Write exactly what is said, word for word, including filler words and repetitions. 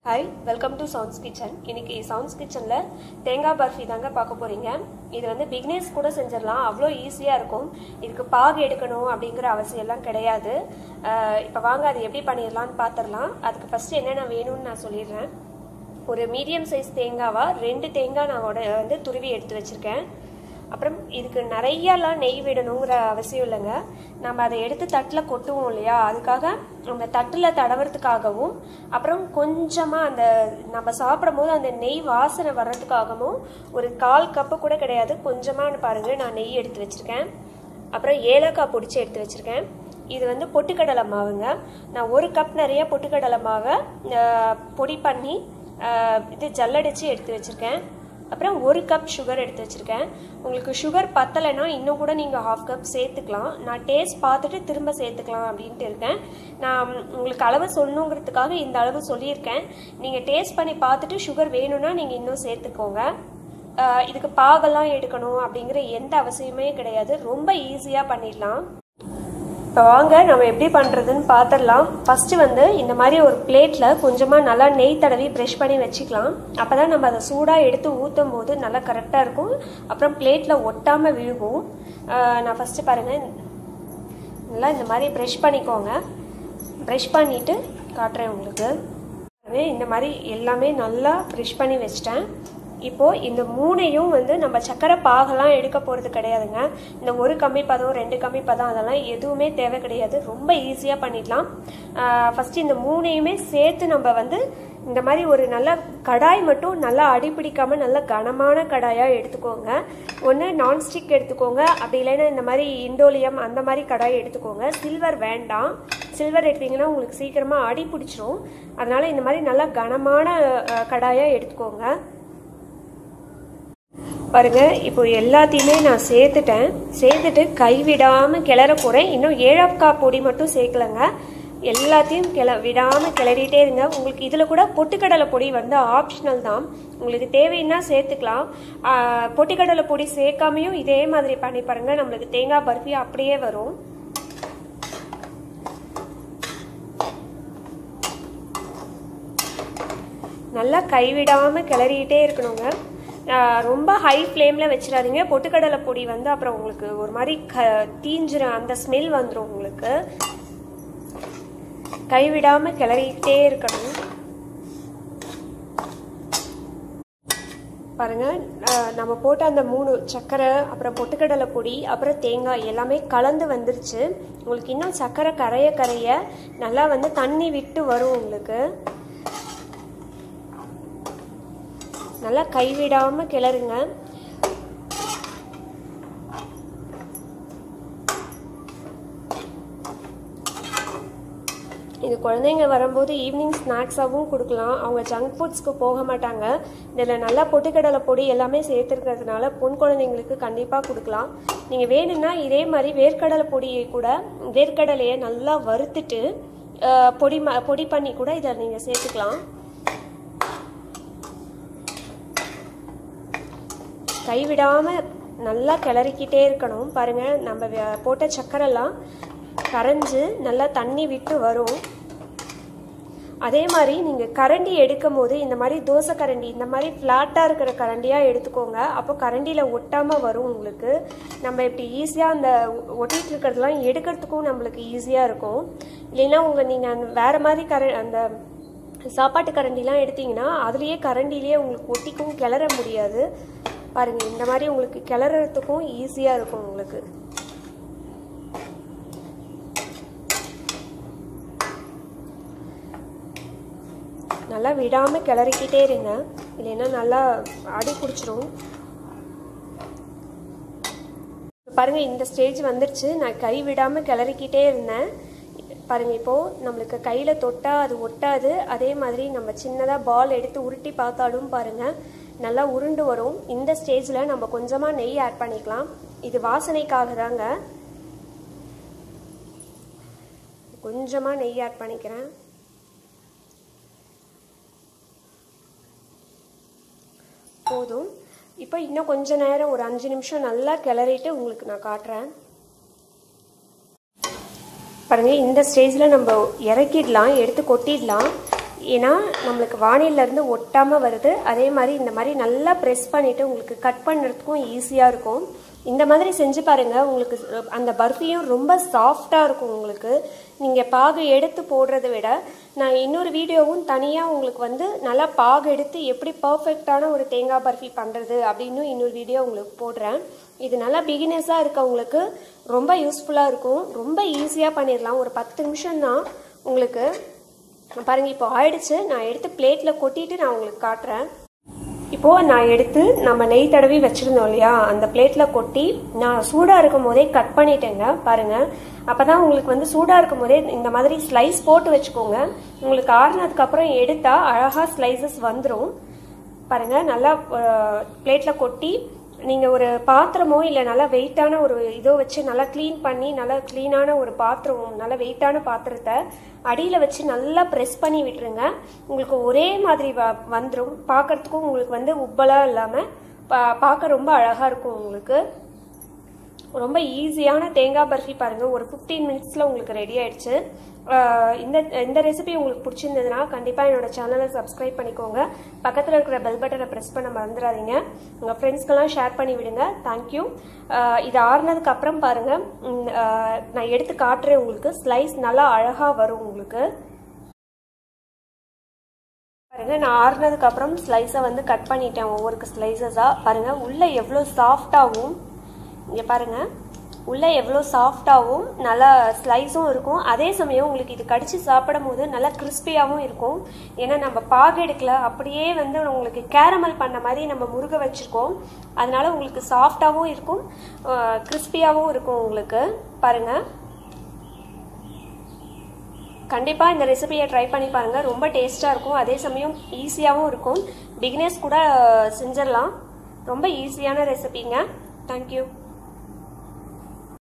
Hi, welcome to Sounds Kitchen. இன்னைக்கு Sounds Kitchenல தேங்காய் பர்ஃபி தாங்க பார்க்க போறீங்க. இது வந்து பிகினர்ஸ் கூட செஞ்சிரலாம். அவ்ளோ ஈஸியா இருக்கும். இதுக்கு பாகு எடுக்கணும் அப்படிங்கற அவசியம் எல்லாம் கிடையாது. இப்போ வாங்க அது எப்படி பண்ணிரலாம்னு பாத்துறலாம். அதுக்கு ஃபர்ஸ்ட் என்னென்ன வேணும்னு நான் சொல்லிடுறேன். ஒரு மீடியம் சைஸ் தேங்காவா ரெண்டு தேங்காய் நான் வந்து துருவி எடுத்து வச்சிருக்கேன். அப்புறம் இதுக்கு நிறையலாம் நெய் விடணுங்கிற அவசியம் இல்லைங்க. நம்ம அதை எடுத்து தட்டில் கொட்டுவோம் இல்லையா, அதுக்காக அந்த தட்டில் தடவுறதுக்காகவும் அப்புறம் கொஞ்சமாக அந்த நம்ம சாப்பிடும் போது அந்த நெய் வாசனை வர்றதுக்காகவும் ஒரு கால் கப்பு கூட கிடையாது, கொஞ்சமாக பாருங்கள் நான் நெய் எடுத்து வச்சுருக்கேன். அப்புறம் ஏலக்காய் பொடிச்சு எடுத்து வச்சுருக்கேன். இது வந்து பொட்டுக்கடலை மாவுங்க. நான் ஒரு கப் நிறைய பொட்டுக்கடலை மாவை பொடி பண்ணி இது ஜல்லடிச்சு எடுத்து வச்சுருக்கேன். அப்புறம் ஒரு கப் சுகர் எடுத்து வச்சுருக்கேன். உங்களுக்கு சுகர் பத்தலைன்னா இன்னும் கூட நீங்கள் ஹாஃப் கப் சேர்த்துக்கலாம். நான் டேஸ்ட் பார்த்துட்டு திரும்ப சேர்த்துக்கலாம் அப்படின்ட்டு இருக்கேன். நான் உங்களுக்கு அளவு சொல்லணுங்கிறதுக்காக இந்த அளவு சொல்லியிருக்கேன். நீங்கள் டேஸ்ட் பண்ணி பார்த்துட்டு சுகர் வேணும்னா நீங்கள் இன்னும் சேர்த்துக்கோங்க. இதுக்கு பாகெல்லாம் எடுக்கணும் அப்படிங்கிற எந்த அவசியமே கிடையாது. ரொம்ப ஈஸியாக பண்ணிடலாம். இப்போ வாங்க நம்ம எப்படி பண்ணுறதுன்னு பார்த்துடலாம். ஃபஸ்ட்டு வந்து இந்த மாதிரி ஒரு பிளேட்டில் கொஞ்சமாக நல்லா நெய் தடவி ப்ரெஷ் பண்ணி வச்சுக்கலாம். அப்போ தான் நம்ம அதை சூடாக எடுத்து ஊற்றும் போது நல்லா கரெக்டாக இருக்கும். அப்புறம் பிளேட்டில் ஒட்டாமல் விழுகும். நான் ஃபஸ்ட்டு பாருங்கள், நல்லா இந்த மாதிரி ப்ரெஷ் பண்ணிக்கோங்க. ப்ரெஷ் பண்ணிவிட்டு காட்டுறேன் உங்களுக்கு. இந்த மாதிரி எல்லாமே நல்லா ப்ரெஷ் பண்ணி வச்சிட்டேன். இப்போது இந்த மூணையும் வந்து நம்ம சக்கரை பாகெல்லாம் எடுக்க போகிறது கிடையாதுங்க. இந்த ஒரு கம்மி பதம் ரெண்டு கம்மி பதம் அதெல்லாம் எதுவுமே தேவை கிடையாது. ரொம்ப ஈஸியாக பண்ணிடலாம். ஃபஸ்ட்டு இந்த மூணையுமே சேர்த்து நம்ம வந்து இந்த மாதிரி ஒரு நல்ல கடாய் மட்டும் நல்லா அடிப்பிடிக்காமல் நல்ல கனமான கடாயாக எடுத்துக்கோங்க. ஒன்று நான்ஸ்டிக் எடுத்துக்கோங்க, அப்படி இல்லைன்னா இந்த மாதிரி இண்டோலியம் அந்த மாதிரி கடாய் எடுத்துக்கோங்க. சில்வர் வேண்டாம். சில்வர் எடுத்தீங்கன்னா உங்களுக்கு சீக்கிரமாக அடி பிடிச்சிரும். அதனால் இந்த மாதிரி நல்லா கனமான கடாயாக எடுத்துக்கோங்க. பாருங்க, இப்போ எல்லாத்தையுமே நான் சேர்த்துட்டேன். சேர்த்துட்டு கைவிடாமல் கிளற போகிறேன். இன்னும் ஏலக்காய் பொடி மட்டும் சேர்க்கலங்க. எல்லாத்தையும் கிள விடாமல் கிளறிட்டே இருங்க. உங்களுக்கு இதில் கூட பொட்டுக்கடலை பொடி வந்து ஆப்ஷனல் தான். உங்களுக்கு தேவைன்னா சேர்த்துக்கலாம். பொட்டுக்கடலை பொடி சேர்க்காமையும் இதே மாதிரி பண்ணி பாருங்க, நம்மளுக்கு தேங்காய் பர்ஃபி அப்படியே வரும். நல்லா கைவிடாமல் கிளறிட்டே இருக்கணுங்க. ரொம்ப ஹை ஃப்ளேமில் வச்சிடாதீங்க. பொட்டுக்கடலை பொடி வந்து அப்புறம் உங்களுக்கு ஒரு மாதிரி க தீஞ்சிர அந்த ஸ்மெல் வந்துடும். உங்களுக்கு கைவிடாமல் கிளறிக்கிட்டே இருக்கணும். பாருங்க, நம்ம போட்ட அந்த மூணு சர்க்கரை அப்புறம் பொட்டுக்கடலை பொடி அப்புறம் தேங்காய் எல்லாமே கலந்து வந்துருச்சு. உங்களுக்கு இன்னும் சர்க்கரை கரைய கரைய நல்லா வந்து தண்ணி விட்டு வரும். உங்களுக்கு நல்லா கைவிடாமல் கிளறுங்க. இது குழந்தைங்க வரும்போது ஈவினிங் ஸ்நாக்ஸாகவும் கொடுக்கலாம். அவங்க ஜங்க் ஃபுட்ஸ்க்கு போக மாட்டாங்க. இதில் நல்லா பொட்டுக்கடலை பொடி எல்லாமே சேர்த்துருக்கிறதுனால பொன் குழந்தைங்களுக்கு கண்டிப்பாக கொடுக்கலாம். நீங்கள் வேணும்னா இதே மாதிரி வேர்க்கடலை பொடியை கூட வேர்க்கடலையை நல்லா வறுத்துட்டு பொடி பொடி பண்ணி கூட இதை நீங்கள் சேர்த்துக்கலாம். கைவிடாமல் நல்லா கிளறிக்கிட்டே இருக்கணும். பாருங்கள், நம்ம போட்ட சக்கரெல்லாம் கரைஞ்சு நல்லா தண்ணி விட்டு வரும். அதே மாதிரி நீங்கள் கரண்டி எடுக்கும் போது இந்த மாதிரி தோசை கரண்டி இந்த மாதிரி ஃப்ளாட்டாக இருக்கிற கரண்டியாக எடுத்துக்கோங்க. அப்போ கரண்டியில் ஒட்டாமல் வரும். உங்களுக்கு நம்ம இப்படி ஈஸியாக அந்த ஒட்டிகிட்டு இருக்கிறதுலாம் எடுக்கிறதுக்கும் நம்மளுக்கு ஈஸியாக இருக்கும். இல்லைன்னா உங்கள் நீங்கள் அந்த வேறு மாதிரி கர அந்த சாப்பாட்டு கரண்டிலாம் எடுத்தீங்கன்னா அதுலேயே கரண்டிலேயே உங்களுக்கு ஒட்டிக்கும், கிளற முடியாது. பாருங்கள், இந்த மாதிரி உங்களுக்கு கிளறதுக்கும் ஈஸியாக இருக்கும். உங்களுக்கு நல்லா விடாமல் கிளறிக்கிட்டே இருங்க, இல்லைன்னா நல்லா அடி பிடிச்சிரும். பாருங்கள், இந்த ஸ்டேஜ் வந்துருச்சு. நான் கை விடாமல் கிளறிக்கிட்டே இருந்தேன். பாருங்கள், இப்போது நம்மளுக்கு கையில் தொட்டால் அது ஒட்டாது. அதே மாதிரி நம்ம சின்னதாக பால் எடுத்து உருட்டி பார்த்தாலும் பாருங்கள் நல்லா உருண்டு வரும். இந்த ஸ்டேஜில் நம்ம கொஞ்சமாக நெய் ஆட் பண்ணிக்கலாம். இது வாசனைக்காக தாங்க. கொஞ்சமாக நெய் ஆட் பண்ணிக்கிறேன். போதும். இப்போ இன்னும் கொஞ்ச நேரம் ஒரு அஞ்சு நிமிஷம் நல்லா கிளறிட்டு உங்களுக்கு நான் காட்டுறேன். பாருங்கள், இந்த ஸ்டேஜில் நம்ம இறக்கிடலாம், எடுத்து கொட்டிடலாம். ஏன்னா நம்மளுக்கு வானிலேருந்து ஒட்டாமல் வருது. அதே மாதிரி இந்த மாதிரி நல்லா ப்ரெஸ் பண்ணிவிட்டு உங்களுக்கு கட் பண்ணுறதுக்கும் ஈஸியாக இருக்கும். இந்த மாதிரி செஞ்சு பாருங்கள். உங்களுக்கு அந்த பர்ஃபியும் ரொம்ப சாஃப்டாக இருக்கும். உங்களுக்கு நீங்கள் பாகு எடுத்து போடுறத விட நான் இன்னொரு வீடியோவும் தனியாக உங்களுக்கு வந்து நல்லா பாகு எடுத்து எப்படி பர்ஃபெக்டான ஒரு தேங்காய் பர்ஃபி பண்ணுறது அப்படின்னு இன்னொரு வீடியோ உங்களுக்கு போடுறேன். இது நல்லா பிகினர்ஸாக இருக்கவங்களுக்கு ரொம்ப யூஸ்ஃபுல்லாக இருக்கும். ரொம்ப ஈஸியாக பண்ணிடலாம். ஒரு பத்து நிமிஷம் தான் உங்களுக்கு. பாருங்கள், இப்போ ஆயிடுச்சு. நான் எடுத்து பிளேட்டில் கொட்டிட்டு நான் உங்களுக்கு காட்டுறேன். இப்போது நான் எடுத்து நம்ம நெய் தடவி வச்சுருந்தோம் இல்லையா, அந்த பிளேட்டில் கொட்டி நான் சூடாக இருக்கும் போதே கட் பண்ணிட்டேங்க. பாருங்கள், அப்போ தான் உங்களுக்கு வந்து சூடாக இருக்கும் போதே இந்த மாதிரி ஸ்லைஸ் போட்டு வச்சுக்கோங்க. உங்களுக்கு ஆறுனதுக்கப்புறம் எடுத்தால் அழகாக ஸ்லைசஸ் வந்துடும். பாருங்கள், நல்லா பிளேட்டில் கொட்டி நீங்கள் ஒரு பாத்திரமோ இல்லை நல்லா வெயிட்டான ஒரு இதோ வச்சு நல்லா க்ளீன் பண்ணி நல்லா க்ளீனான ஒரு பாத்திரம், நல்லா வெயிட்டான பாத்திரத்தை அடியில் வச்சு நல்லா ப்ரெஸ் பண்ணி விட்டுருங்க. உங்களுக்கு ஒரே மாதிரி வ வந்துடும். பார்க்குறதுக்கும் உங்களுக்கு வந்து உப்பலாக இல்லாமல் பா பார்க்க ரொம்ப அழகாக இருக்கும். உங்களுக்கு ரொம்ப ஈஸியான தேங்காய் பர்ஃபி பாருங்கள், ஒரு ஃபிஃப்டீன் மினிட்ஸில் உங்களுக்கு ரெடி ஆகிடுச்சு. இந்த இந்த ரெசிபி உங்களுக்கு பிடிச்சிருந்ததுன்னா கண்டிப்பாக என்னோடய சேனலை சப்ஸ்கிரைப் பண்ணிக்கோங்க. பக்கத்தில் இருக்கிற பெல் பட்டனை ப்ரெஸ் பண்ண மறந்துடாதீங்க. உங்கள் ஃப்ரெண்ட்ஸ்க்கெல்லாம் ஷேர் பண்ணி விடுங்க. தேங்க்யூ. இது ஆறுனதுக்கு அப்புறம் பாருங்கள், நான் எடுத்து காட்டுறேன். உங்களுக்கு ஸ்லைஸ் நல்லா அழகாக வரும். உங்களுக்கு பாருங்கள், நான் ஆறுனதுக்கு அப்புறம் ஸ்லைஸை வந்து கட் பண்ணிட்டேன். ஒவ்வொரு ஸ்லைசஸாக பாருங்கள், உள்ளே எவ்வளோ சாஃப்டாகவும், இங்கே பாருங்கள் உள்ளே எவ்வளோ சாஃப்டாகவும் நல்லா ஸ்லைஸும் இருக்கும். அதே சமயம் உங்களுக்கு இது கடிச்சு சாப்பிடும் போது நல்லா கிறிஸ்பியாகவும் இருக்கும். ஏன்னா நம்ம பாகு எடுக்கல, அப்படியே வந்து உங்களுக்கு கேரமல் பண்ண மாதிரி நம்ம முருக வச்சுருக்கோம். அதனால உங்களுக்கு சாஃப்டாகவும் இருக்கும், கிறிஸ்பியாகவும் இருக்கும். உங்களுக்கு பாருங்கள், கண்டிப்பாக இந்த ரெசிபியை ட்ரை பண்ணி பாருங்கள். ரொம்ப டேஸ்ட்டாக இருக்கும். அதே சமயம் ஈஸியாகவும் இருக்கும். பிகினர்ஸ் கூட செஞ்சிடலாம். ரொம்ப ஈஸியான ரெசிபிங்க. தேங்க்யூ.